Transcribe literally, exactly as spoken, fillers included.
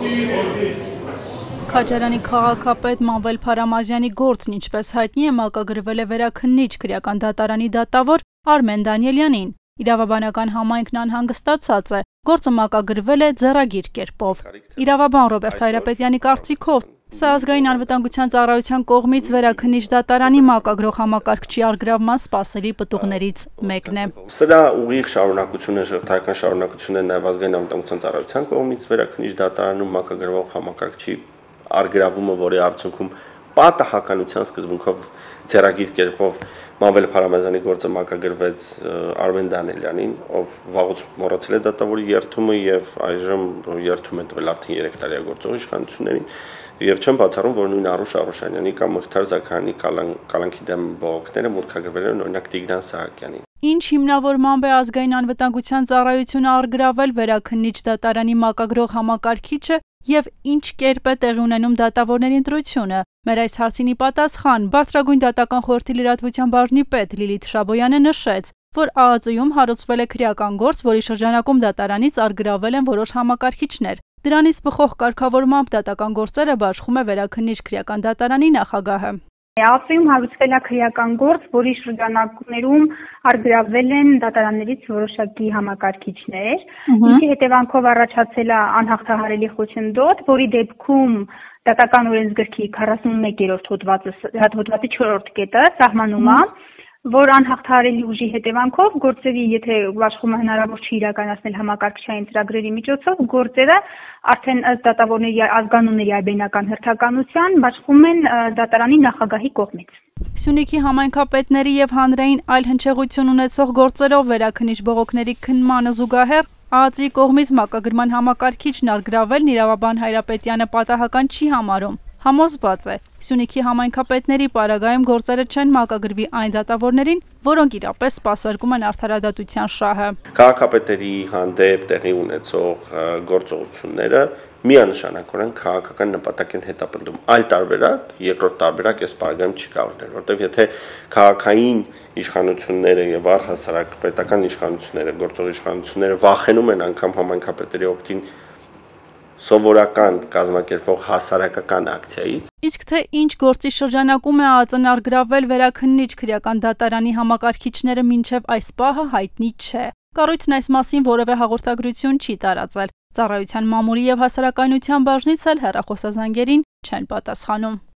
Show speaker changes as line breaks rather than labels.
Քաջարյանի քաղաքապետ Մանվել Փարամազյանի գործն ինչպես հայտնի է մակագրվել է Վերաքննիչ քրեական դատարանի դատավոր Արմեն Դանիելյանին։ Իրավաբանական համայնքն անհանգստացած է, գործը մակագրվել է ձեռագիր կերպով։ Իրավաբան Ռոբերտ Հայրապետյանի կարծիքով սա ազգային անվտանգության ծառայության կողմից Վերաքննիչ դատարանի մակագրող համակարգչի առգրավման սպասելի պտուղներից մեկն է։
Սրա ուղիղ շարունակություն է, ժողովրդական շարունակություն է նաև ազգային անվտանգության ծառայության կողմից Վերաքննիչ դատարանում մակագրվող համակարգչի արգելվումը, որի արդյունքում պատահականության սկզբունքով ձեռագիր կերպով Մանվել Փարամազյանի գործը մակագրվեց Արմեն Դանիելյանին, ով վաղուց մոռացել է դատավորի երդումը եւ այժմ երդում է տվել արդեն երեք տարի գործող իշխանություններին եւ չեմ բացառում, որ նույն Արուշ Արուշանյանի կամ Մղթար Զաքարյանի կալանքի դեմ բողոքները մուտքագրվել են օրինակ Տիգրան Սահակյանին։
Ինչ հիմնավորմամբ է ազգային անվտանգության ծառայությունը արգրավել Վերաքննիչ դատարանի մակագրող համակարգիչը եւ ինչ կերպ է տեղի ունենում դատավորների ընտրությունը։ Մեր այս հարցին ի պատասխան բարձրագույն դատական խորհրդի լրատվության բաժնի պետ Լիլիթ Շաբոյանը նշեց, որ Ա Ծ Յում հարուցվել է քրեական գործ, որի շրջանակում դատարանից արգրավել են որոշ համակարգիչներ։ Դրանից բխող կարգավորմամբ դատական գործերը բաշխում է Վերաքննիչ քրեական դատարանի նախագահը։
Ա Ծ Յում հարուցվել է քրեական գործ, որի շրջանակներում արգրավել են դատարաններից որոշակի համակարգիչներ, ինչի հետևանքով առաջացել է անհաղթահարելի խոչընդոտ, որի դեպքում դատական օրենսգրքի քառասունմեկերորդ հոդվածի չորրորդ կետը սահմանում է, որ անհաղթահարելի ուժի հետևանքով գործերի, եթե աշխատումը հնարավոր չի իրականացնել համակարգչային ծրագրերի միջոցով, գործերը արդեն ըստ դատավորների ազգանունների այբենական հերթականության բաշխվում են դատարանի նախագահի կողմից։
Սյունիքի համայնքապետների եւ հանրային այլ հնչեղություն ունեցող գործերով Վերաքննիչ բողոքների քննմանը զուգահեռ Ա Ծ Յի կողմից մակագրման համակարգիչն արգրավելն իրավաբան Հայրապետյանը պատահական չի համարում։ Համոզված է, Սյունիքի համայնքապետների պարագայում գործերը չեն մակագրվի այն դատավորներին, որոնք իրապես սպասարկում են արդարադատության շահը։
Քաղաքապետերի հանդեպ տեղի ունեցող գործողությունները միանշանակորեն քաղաքական նպատակ են հետապնդում։ Այլ տարբերակ, երկրորդ տարբերակ այս պարագայում չի կարող լինել, որտեղ եթե քաղաքային իշխանությունները եւ առհասարակ պետական իշխանությունները, գործող իշխանությունները վախենում են անգամ համայնքապետերի օգտին սովորական կազմակերպող հասարակական ակցիայից։
Իսկ թե ինչ գործի շրջանակում է Ա Ծ Ն արգրավել Վերաքննիչ քրեական դատարանի համակարգիչները մինչև այս պահը հայտնի չէ։ Կառույցն այս մասին որևէ հաղորդագրություն չի տարածել։ Ծառայության մամուլի եւ հասարակայնության բաժնից էլ հեռախոսազանգերին չեն պատասխանում։